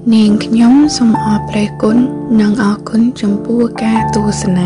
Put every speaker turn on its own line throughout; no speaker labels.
នាងខ្ញុំសូមអរព្រះគុណនិងអរគុណចំពោះការទស្សនា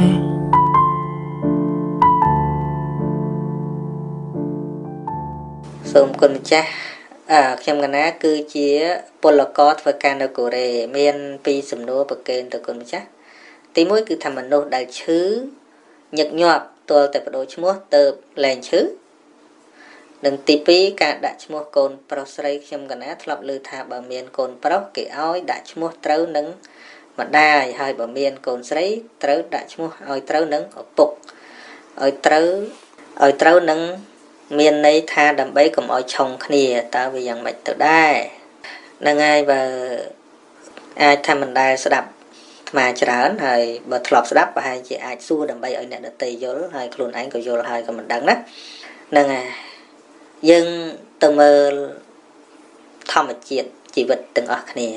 សូមគុណម្ចាស់ខ្ញុំកណាគឺជាពលករធ្វើការនៅកូរ៉េមានពីរសំណួរប្រកេនទៅគុណម្ចាស់ទី1គឺថាមនុស្សដែលឈឺញឹកញាប់ទាល់តែបដូរឈ្មោះទៅលែងឈឺនិងទី2ការដាក់ឈ្មោះកូនប្រុសស្រីខ្ញុំកណាធ្លាប់ឮថាបើមានកូនប្រុសគេឲ្យដាក់ឈ្មោះត្រូវនឹងម្ដាយហើយបើមានកូនស្រីត្រូវដាក់ឈ្មោះឲ្យត្រូវនឹងឪពុកឲ្យត្រូវនឹងមានន័យថាដើម្បីកុំឲ្យឆុងគ្នាតើវាយ៉ាងម៉េចទៅដែរហ្នឹងហើយបើអាចថាមិនដែលស្ដាប់អាត្មាច្រើនហើយបើធ្លាប់ស្ដាប់ប្រហែលជាអាចសួរដើម្បីឲ្យអ្នកដទៃយល់ហើយខ្លួនឯងក៏យល់ហើយក៏មិនដឹងណាហ្នឹងហើយយើងទៅមើលធម្មជាតិជីវិតទាំងអស់គ្នា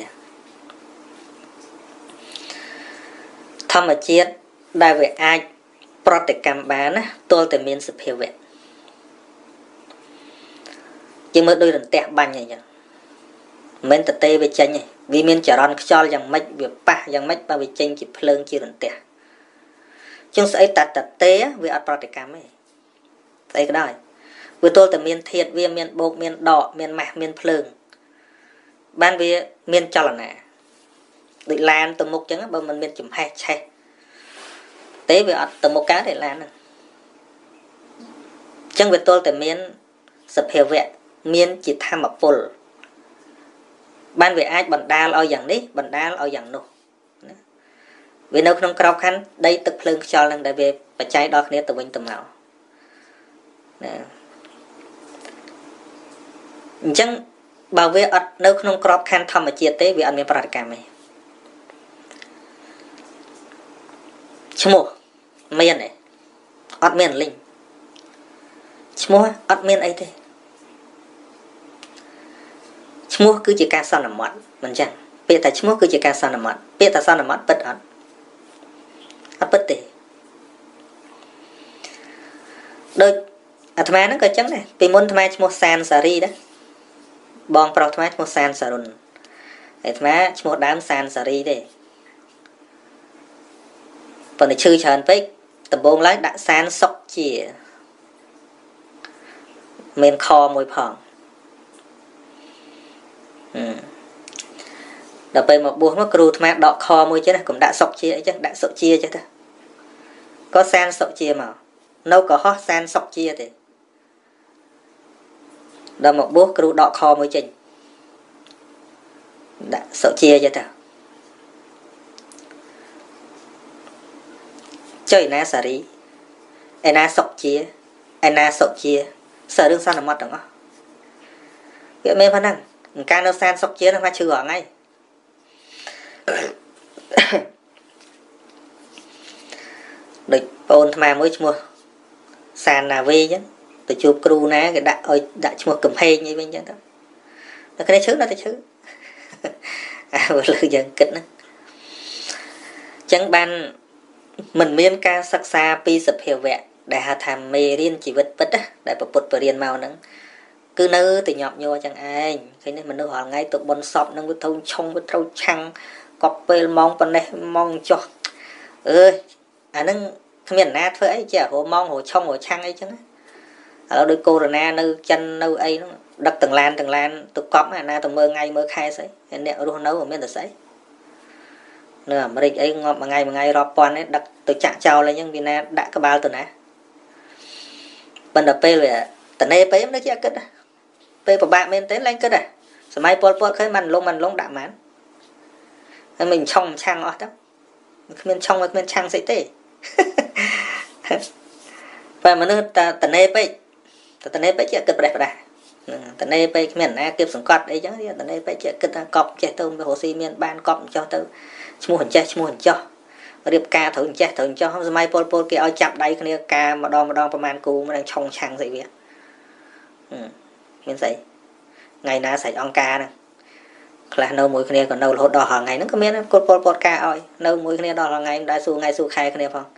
ធម្មជាតិដែលវាអាចប្រតិកម្មបានណាទល់តែមានសភាវៈយើងមើលដូចរន្ទះបាញ់អីចឹងមិនមែនតទេវាចេញទេវាមានចរន្តខ្យល់យ៉ាងម៉េចវាប៉ះយ៉ាងម៉េចបើវាចេញជាភ្លើងជារន្ទះចឹងស្អីតទេវាអត់ប្រតិកម្មទេស្អីក៏ដោយវាទល់តែមានធាតុវាមានបោកមានដកមានម៉ាស់មានភ្លើងបានវាមានចលនាដូចឡានទៅមុខចឹងបើមិនមានចំហេះឆេះទេវាអត់ទៅមុខកើតទេឡានហ្នឹងចឹងវាទល់តែមានសភាវៈមានជាធម្មពលបានវាអាចបណ្ដាលឲ្យយ៉ាងនេះបណ្ដាលឲ្យយ៉ាងនោះណាវានៅក្នុងក្របខ័ណ្ឌដីទឹកភ្លើងខ្យល់ហ្នឹងដែលវាបច្ច័យដល់គ្នាទៅវិញទៅមកណាអញ្ចឹងបើវាអត់នៅក្នុងក្របខ័ណ្ឌធម្មជាតិទេវាអត់មានប្រតិកម្មទេឈ្មោះមានទេអត់មានលីងឈ្មោះអត់មានអីទេឈ្មោះគឺជាការសន្មត់មិនចឹងពាក្យតែឈ្មោះគឺជាការសន្មត់ពាក្យតែសន្មត់ពិតអត់ពិតទេដូចអាត្មាហ្នឹងក៏ចឹងដែរពីមុនអាត្មាឈ្មោះសានសារីដែរបងប្រុសអាត្មាឈ្មោះសានសារុនអាត្មាឈ្មោះដើមសានសារីទេប៉ុន្តែឈឺច្រើនពេកដំបូងឡើយដាក់សានសុកជាមានខមួយផងដល់ពេលមកបួសមកគ្រូអាត្មាដកខមួយចេះណាកុំដាក់សុកជាអីចឹងដាក់សុកជាចេះទៅក៏សានសុកជាមកនៅកុហកសានសុកជាទេដល់មកបួសគ្រូដកខមួយចេញដាក់សុជាចេះទៅចុយណាសារីឯណាសុកជាឯណាសុជាសើរឿងសន្មត់ទាំងអស់វាមានប៉ុណ្ណឹងការនៅសានសុកជានឹងមកឈឺរងថ្ងៃដូចបងអាត្មាមួយឈ្មោះសានណាវីចឹងទៅជួបគ្រូណាគេដាក់ឲ្យដាក់ឈ្មោះកំហែងអីវិញចឹងទៅតែគ្នាឈឺដល់តែឈឺមើលយ៉ាងគិតណាចឹងបានមិនមានការសិក្សាពីសភាវៈដែលហៅថាមេរៀនជីវិតពិតណាដែលប្រពុតបរៀនមកហ្នឹងគឺនៅតែញាប់ញ័រចឹងឯងឃើញនេះមនុស្សរាល់ថ្ងៃទៅបនសពហ្នឹងវាត្រូវឆុងវាត្រូវឆាំងកប់ពេលម៉ោងប៉ុណ្ណេះម៉ោងចុះអើយអាហ្នឹងគ្មានណាធ្វើអីចេះរហូតម៉ោងរហូតឆុងរហូតឆាំងអីចឹងណាឥឡូវដូចកូវីដនៅចិននៅអីហ្នឹងដឹកទាំងឡានទៅកប់ណាទៅមើលថ្ងៃមើលខែស្អីអ្នករស់នៅមិនមានតែស្អីនៅអាមេរិកអីងាប់មួយថ្ងៃរាប់ពាន់ឯងដឹកទៅចាក់ចោលអីចឹងវាណាដាក់ក្បាលទៅណាប៉ុន្តែពេលវាតនេពេលមិនជាគិតពេលពិបាកមែនទេឡើងគិតសម័យពលពតឃើញមិនលងដាក់ម៉ានហើយមិនឆុងឆាំងអស់ទៅគ្មានឆុងគ្មានឆាំងស្អីទេបើមនុស្សតនេពេកជាគិតប្រេះប្រដាស់តនេពេកគ្មានណាគៀបសង្កត់អីចឹងតនេពេកជាគិតថាកប់ចេះទៅរស់ស៊ីមានបានកប់ចោះទៅឈ្មោះអញ្ចេះឈ្មោះអញ្ចោះរៀបការត្រូវអញ្ចេះសម័យពលពតគេឲ្យចាប់ដៃគ្នាការម្ដងប្រហែលគូមិនដឹងឆុងឆាំងស្អីវាមានស្អីថ្ងៃណាសាច់អង្គការហ្នឹងខ្លះនៅមួយគ្នាក៏នៅរហូតដល់រហងៃហ្នឹងក៏មានគាត់ពលពតការឲ្យនៅមួយគ្នាដល់រហងៃមិនដែលសួរថ្ងៃសួរខែគ្នាផង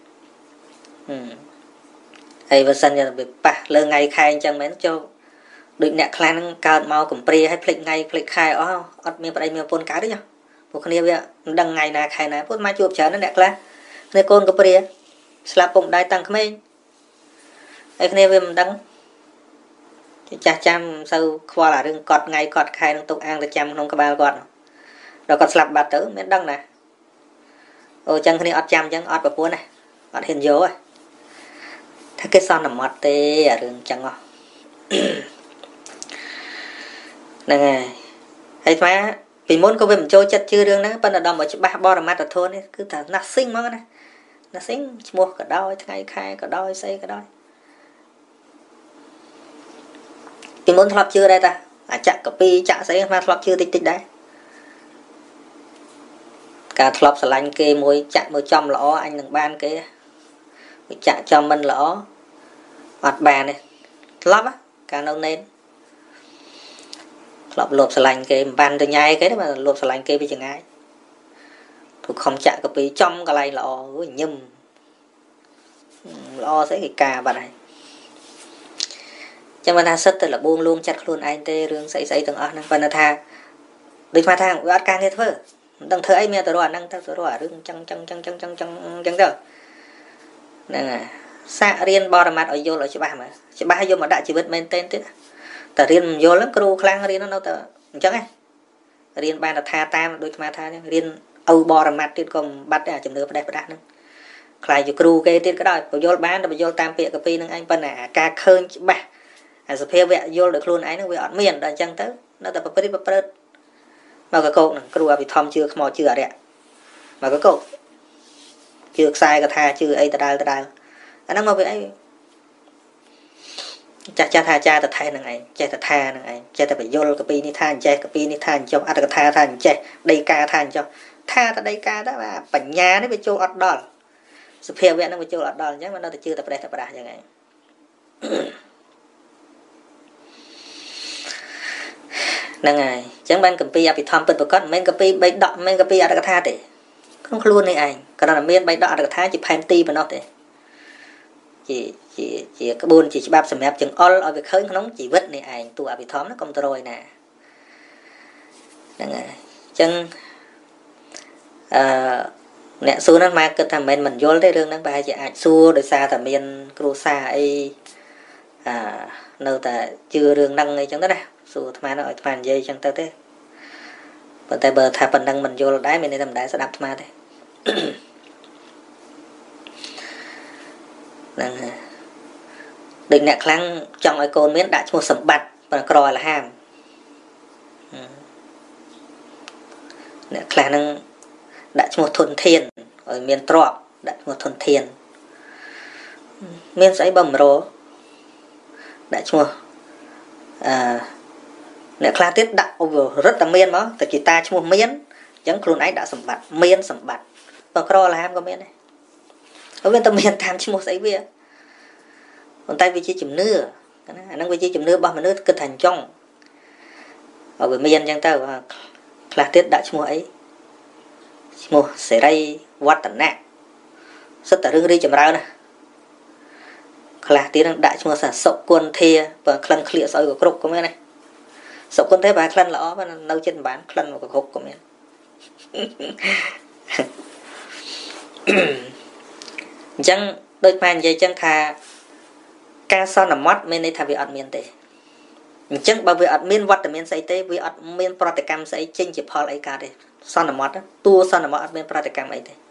ហើយបើសិនជាវាប៉ះលើថ្ងៃខែអញ្ចឹងមែនចុះ đôi nẹt khăn cao màu cầm pre hay plek khai ó ọt miếng đây miếng pôn cá đấy nhá một cái này đằng ngày nào khai này pôn mai chuột chở nó nẹt khăn này con cầm pre slap bụng đai tăng khmei cái này về đằng cha chăm sau qua là đừng cọt ngày cọt khai đừng tục ăn để chăm không có bao cọt rồi cọt slap bạt tử miếng đằng này ôi chân cái này ọt chăm chân ọt vào pôn này ọt hình dấu rồi thế cái son nằm mọt tê ở đường chân ngò nè hay má vì muốn có về mình chơi chặt chưa đường đó bên là đầm ở ba bo là mặt là thôi đấy cứ thằng nát sinh mà này nát sinh mua cả đôi ngày khai cả đôi xây cả đôi vì muốn thọp chưa đây ta chặt copy chặt xây mà thọp chưa tích đấy cả thọp sờ lanh kê môi chặt môi trong lõ anh đừng ban cái chặt cho mình lõ mặt bà này lóp á cả nâu nên lộp sờ lành cái bàn từ nhai cái đó mà lộp sờ lành kia với chừng ai thuộc không chạm cái bị trong cái này lọ với nhâm lo sẽ cái cà bà này cho nên ta sất là buông luôn chặt luôn anh tê rương xây từng ở và tha đi mà thang gạt càng thế thôi đằng thơ ấy mẹ tôi nói năng ta tôi nói rương chân đâu nè xa riêng bò mặt ở vô là chị ba vô mà đã chỉ biết men tên thế ta riêng vô lắm kêu khlang riêng nó đâu ta chẳng ấy riêng ban là tha tam đôi mà tha riêng âu bò mặt trên còn bắt à chừng nữa đây phải đặt nữa khai vô kêu cái tên cái đó vô bán rồi vô tam pịa cà phê nâng anh bên à ca khơi chị ba à sập heo vẽ vô được luôn ấy nó về ọt miền rồi chẳng tới nó ta bật mà cái cột này kêu bị thom chưa mò chưa đấy mà cái cột chưa sai cái tha chưa ấy ta đai anh đang ngồi với ấy cha ta thay năng ấy cha ta tha năng ấy cha ta phải vô cái pi ni than cha cái pi ni than cho ăn cái tha than cha đây ca than cho tha ta đây ca đó là bẩn nhà nó bị trôi ọt đòn sụp heo vẽ nó bị trôi ọt đòn nhé mà nó chưa tập ra như vậy năng ấy chẳng ban cầm pi bị thom bật con men cầm pi bay đọ men cầm pi ăn cái tha để không luôn này anh cái đó là men bay đọ cái tha chỉ pan ti mà nó thế chị cái buồn chị bạp sầm mép chừng all ở việc khơi nóng chị vứt này ảnh tụ bị thóm nó công tơ rồi nè chân nè xu nó mà cái thằng mình vô đấy đường nó bài chị ảnh xua để xa thằng miền kêu xa ấy nơi ta chưa đường năng ấy chẳng đó nè xu thằng nó ở thằng dây chẳng tới thế bờ tay bờ thà phần năng mình vô đáy mình này tầm đáy sẽ đập thằng đấy định nè khăn trong ai côn miếng đã mua sầm bạch và còi là ham nè khăn đã mua thuần thiên ở miền trọ đã mua thuần thiên miền giấy bầm rô đã mua nè khăn tiết đã rất là miền đó tại vì ta mua miến chẳng luôn ấy đã sầm bạch và còi là ham có miến này ở bên tâm miền tham chỉ mua giấy bia còn tay vị trí chùm nưa năng vị trí chùm nưa bao mà nước cứ thành trong ở bên miền chẳng tao là tiết đã mua ấy mua sẽ đây vắt tận nè rất là đi chùm rau nè là tiết đã mua sản sậu quân thia và khăn khịa sợi của cục của mình này sậu quân thế và khăn lõ và nấu trên bán khăn của cục của mình chẳng đôi màn dây chẳng thà ca son nằm mắt bên đây thà vì ọt miền tây chẳng bao vì ọt miền vắt ở miền tây tây vì ọt miền protecam sẽ chinh chỉ Paul ấy cả đây son nằm mắt tua son nằm mắt miền protecam ấy đây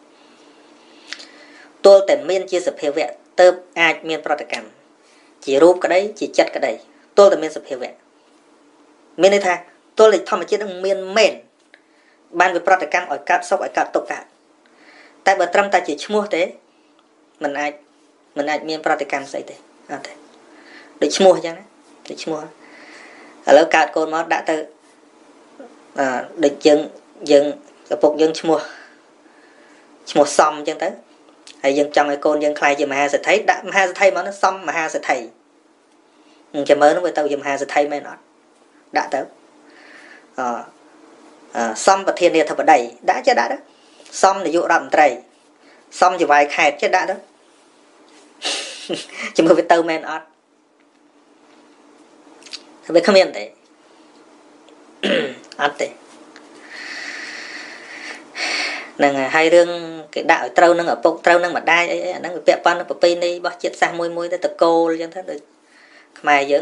tua tại miền chia sập hiệu vẹn tơ ai miền protecam chỉ rúp cái đấy chỉ chặt cái đấy tua tại miền sập hiệu vẹn miền đây thà tua lịch thom ở trên miền mền ban về protecam ở cát sóc ở cát tộc cát tại bờ trăm ta chỉ mua thế mình ai miền protecam sẽ thế để mua chứ để mua ở lớp cát con nó đã từ để dừng cái phục dân mua xong chân tới hay dân trong cái con dân khai cho mà sẽ thấy đã mà sẽ thấy mà nó xong mà sẽ thấy cho mới nó với tao dùm sẽ thấy mấy nó đã tới xong và thiên địa thật ở đây đã chứ đã đó xong để dụ đậm trầy xong chỉ vài khai chứ đã đó chỉ mới với tao men ọt វាគ្មានទេអត់ទេហ្នឹងហើយរឿងគេដាក់ឲ្យត្រូវនឹងឪពុកត្រូវនឹងម្ដាយអីអាហ្នឹងវាពាក់ព័ន្ធនឹងប្រពៃណីរបស់ជាតិសាសន៍មួយទៅតកូលអញ្ចឹងទៅដូចខ្មែរយើង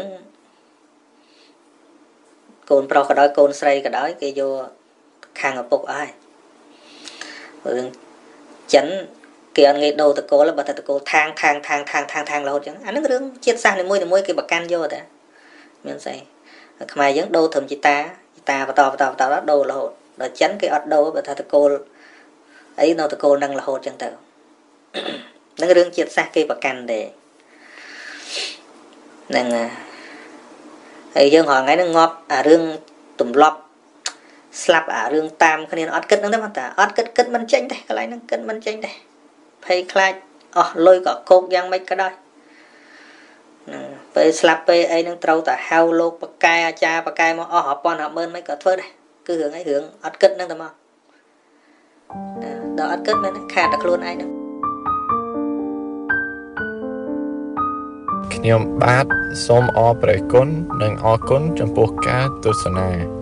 កូនប្រុសក៏ដោយកូនស្រីក៏ដោយគេយកខាងឪពុកអស់ហើយរឿងចិនគេអត់ងាយដូរតកូលបើតែតកូលທາງរហូតអញ្ចឹងអាហ្នឹងរឿងជាតិសាសន៍នីមួយគេប្រកាន់យកតែមានស្អីខ្មែរយើងដូរត្រឹមជីតាបន្តដូររហូតដល់ចិនគេអត់ដូរបើថាតកូលអីនៅតកូលនឹងរហូតអញ្ចឹងទៅនឹងរឿងជាតិសាសន៍គេប្រកាន់ទេហ្នឹងហើយយើងរាល់ថ្ងៃហ្នឹងងាប់អារឿងទម្លាប់ស្លាប់អារឿងតាមគ្នាអត់គិតហ្នឹងទេតែអត់គិតមិនចេញទេកន្លែងហ្នឹងគិតមិនចេញទេភ័យខ្លាចអស់លុយក៏គោកយ៉ាងម៉េចក៏ដោយពេលស្លាប់ពេលអីហ្នឹងត្រូវតែហៅលោកបកែអាចារ្យបកែមកអស់រាប់ពាន់រាប់ម៉ឺនមិនក៏ធ្វើដែរគឺរឿងអីរឿងអត់គិតហ្នឹងតែមកដល់អត់គិតមែនខាតតែខ្លួនឯងហ្នឹង
ខ្ញុំបាទសូមអរព្រគុណនិងអរគុណចំពោះការទស្សនា